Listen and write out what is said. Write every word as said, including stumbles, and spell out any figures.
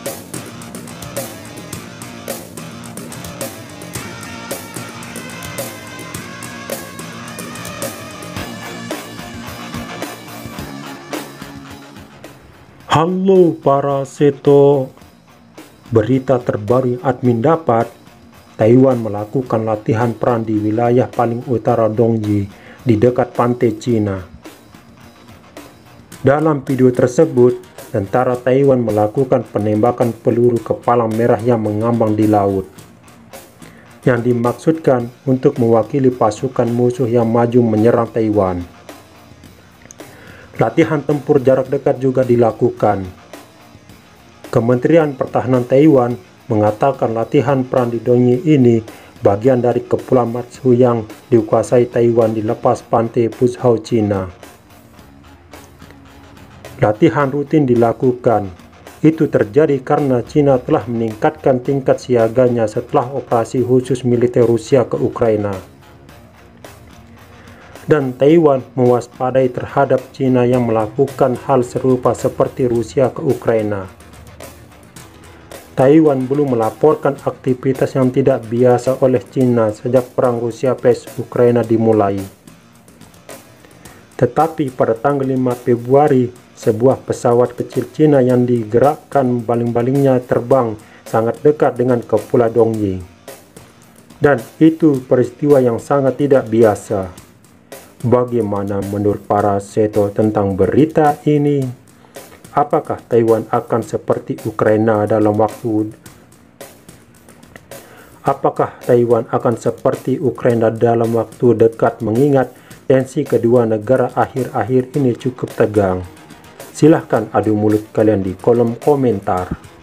Halo para seto, berita terbaru yang admin dapat, Taiwan melakukan latihan perang di wilayah paling utara Dongji di dekat pantai Cina. Dalam video tersebut, tentara Taiwan melakukan penembakan peluru ke palang merah yang mengambang di laut, yang dimaksudkan untuk mewakili pasukan musuh yang maju menyerang Taiwan. Latihan tempur jarak dekat juga dilakukan. Kementerian Pertahanan Taiwan mengatakan latihan perang di Dongyi ini bagian dari Kepulauan Matsu yang dikuasai Taiwan di lepas pantai Pushao, Cina. Latihan rutin dilakukan. Itu terjadi karena Cina telah meningkatkan tingkat siaganya setelah operasi khusus militer Rusia ke Ukraina. Dan Taiwan mewaspadai terhadap Cina yang melakukan hal serupa seperti Rusia ke Ukraina. Taiwan belum melaporkan aktivitas yang tidak biasa oleh Cina sejak perang Rusia vs Ukraina dimulai. Tetapi pada tanggal lima Februari, sebuah pesawat kecil Cina yang digerakkan baling-balingnya terbang sangat dekat dengan Kepulauan Dongyi. Dan itu peristiwa yang sangat tidak biasa. Bagaimana menurut para seto tentang berita ini? Apakah Taiwan akan seperti Ukraina dalam waktu Apakah Taiwan akan seperti Ukraina dalam waktu dekat, mengingat tensi kedua negara akhir-akhir ini cukup tegang? Silahkan adu mulut kalian di kolom komentar.